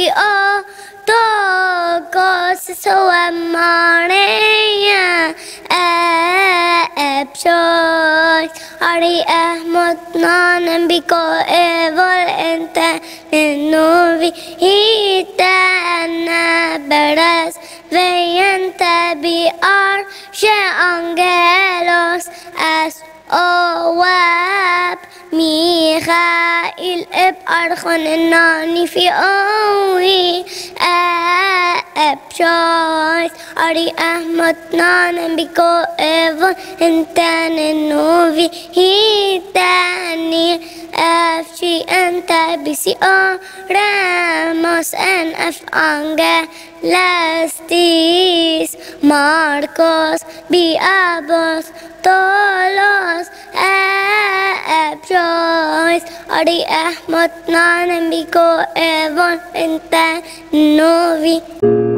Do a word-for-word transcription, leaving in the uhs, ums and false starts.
o todos سوى ماريا أبشوي أري أحمد نان بيكو إيفول أنت النوبي هيتانا برس وينت بأرش أنجلوس أس أواب ميخائيل اب أرخن الناني في أوي اب شويس أري أحمد نان بيكو إيفون انتان النوفي هيتاني أفشي أنت بسي أو راموس أن أف أنجا لاستيس ماركوس بي أبوس tolos أبشويس أري أحمد نان بيكو إيفون انت نوفي